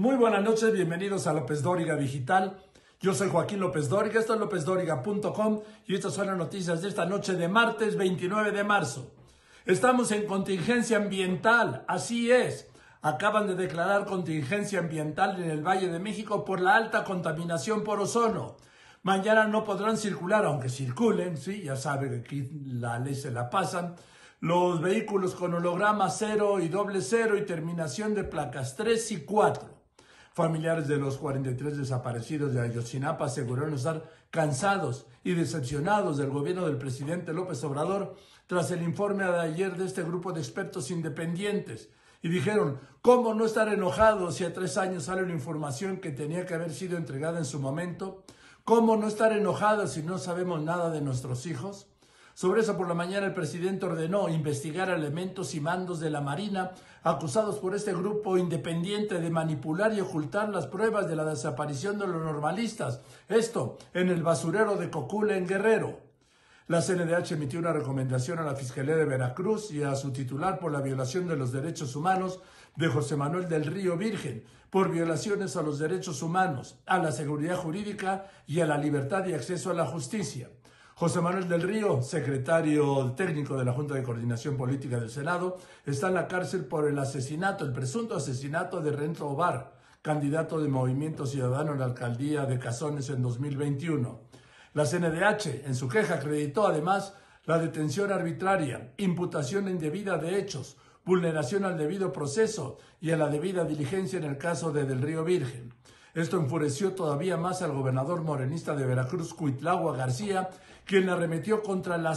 Muy buenas noches, bienvenidos a López Dóriga Digital. Yo soy Joaquín López Dóriga, esto es lopezdoriga.com y estas son las noticias de esta noche de martes 29 de marzo. Estamos en contingencia ambiental, así es. Acaban de declarar contingencia ambiental en el Valle de México por la alta contaminación por ozono. Mañana no podrán circular, aunque circulen, sí, ya saben que aquí la ley se la pasan, los vehículos con holograma 0 y doble 0 y terminación de placas 3 y 4. Familiares de los 43 desaparecidos de Ayotzinapa aseguraron estar cansados y decepcionados del gobierno del presidente López Obrador tras el informe de ayer de este grupo de expertos independientes. Y dijeron, ¿cómo no estar enojados si a 3 años sale una información que tenía que haber sido entregada en su momento? ¿Cómo no estar enojados si no sabemos nada de nuestros hijos? Sobre eso, por la mañana, el presidente ordenó investigar a elementos y mandos de la Marina acusados por este grupo independiente de manipular y ocultar las pruebas de la desaparición de los normalistas. Esto en el basurero de Cocula, en Guerrero. La CNDH emitió una recomendación a la Fiscalía de Veracruz y a su titular por la violación de los derechos humanos de José Manuel del Río Virgen, por violaciones a los derechos humanos, a la seguridad jurídica y a la libertad y acceso a la justicia. José Manuel del Río, secretario técnico de la Junta de Coordinación Política del Senado, está en la cárcel por el presunto asesinato de Renzo Obar, candidato de Movimiento Ciudadano en la alcaldía de Cazones en 2021. La CNDH, en su queja, acreditó además la detención arbitraria, imputación indebida de hechos, vulneración al debido proceso y a la debida diligencia en el caso de Del Río Virgen. Esto enfureció todavía más al gobernador morenista de Veracruz, Cuitlahua García, quien arremetió contra la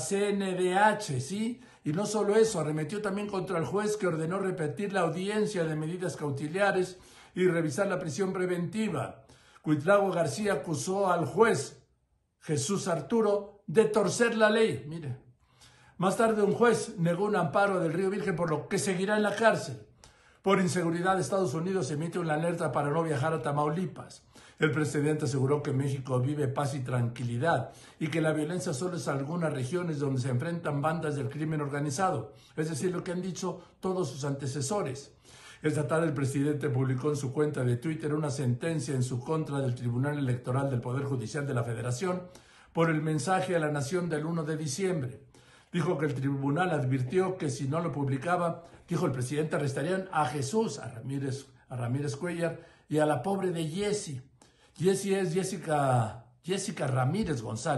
CNDH, ¿sí? Y no solo eso, arremetió también contra el juez que ordenó repetir la audiencia de medidas cautelares y revisar la prisión preventiva. Cuitlahua García acusó al juez Jesús Arturo de torcer la ley. Mire, más tarde un juez negó un amparo del Río Virgen, por lo que seguirá en la cárcel. Por inseguridad, Estados Unidos emite una alerta para no viajar a Tamaulipas. El presidente aseguró que México vive paz y tranquilidad y que la violencia solo es algunas regiones donde se enfrentan bandas del crimen organizado, es decir, lo que han dicho todos sus antecesores. Esta tarde el presidente publicó en su cuenta de Twitter una sentencia en su contra del Tribunal Electoral del Poder Judicial de la Federación por el mensaje a la nación del 1 de diciembre. Dijo que el tribunal advirtió que si no lo publicaba, dijo el presidente, arrestarían a Jesús, a Ramírez Cuellar y a la pobre de Jessie. Jessie es Jessica Ramírez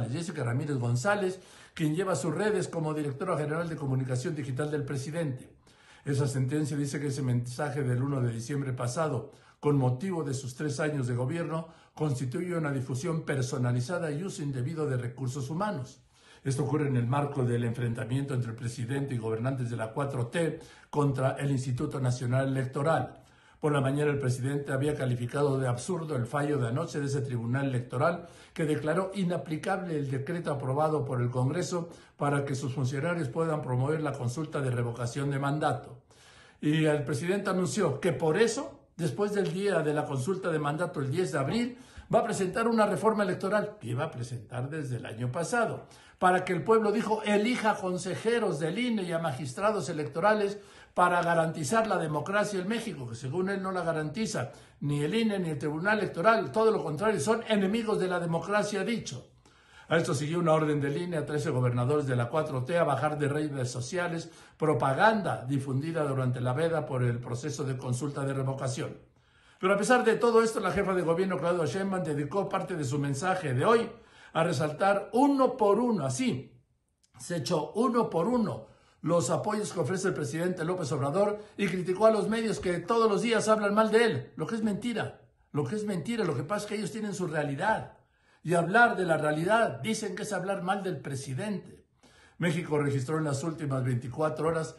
González, quien lleva sus redes como directora general de comunicación digital del presidente. Esa sentencia dice que ese mensaje del 1 de diciembre pasado, con motivo de sus 3 años de gobierno, constituye una difusión personalizada y uso indebido de recursos humanos. Esto ocurre en el marco del enfrentamiento entre el presidente y gobernantes de la 4T contra el Instituto Nacional Electoral. Por la mañana el presidente había calificado de absurdo el fallo de anoche de ese tribunal electoral que declaró inaplicable el decreto aprobado por el Congreso para que sus funcionarios puedan promover la consulta de revocación de mandato. Y el presidente anunció que por eso, después del día de la consulta de mandato, el 10 de abril, va a presentar una reforma electoral que iba a presentar desde el año pasado, para que el pueblo, dijo, elija consejeros del INE y a magistrados electorales para garantizar la democracia en México, que según él no la garantiza ni el INE ni el Tribunal Electoral, todo lo contrario, son enemigos de la democracia, ha dicho. A esto siguió una orden del INE a 13 gobernadores de la 4T a bajar de redes sociales propaganda difundida durante la veda por el proceso de consulta de revocación. Pero a pesar de todo esto, la jefa de gobierno, Claudia Sheinbaum, dedicó parte de su mensaje de hoy a resaltar uno por uno, así, se echó uno por uno los apoyos que ofrece el presidente López Obrador y criticó a los medios que todos los días hablan mal de él, lo que es mentira, lo que pasa es que ellos tienen su realidad. Y hablar de la realidad, dicen que es hablar mal del presidente. México registró en las últimas 24 horas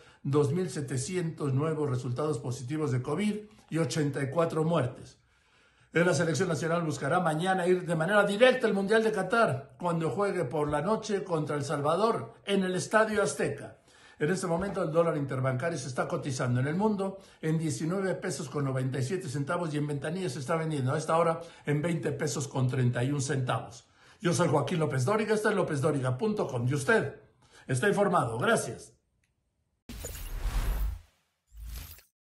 2.700 nuevos resultados positivos de COVID y 84 muertes. La selección nacional buscará mañana ir de manera directa al Mundial de Qatar, cuando juegue por la noche contra El Salvador en el Estadio Azteca. En este momento el dólar interbancario se está cotizando en el mundo en 19 pesos con 97 centavos y en ventanilla se está vendiendo a esta hora en 20 pesos con 31 centavos. Yo soy Joaquín López Dóriga, esto es lopezdoriga.com y usted está informado. Gracias.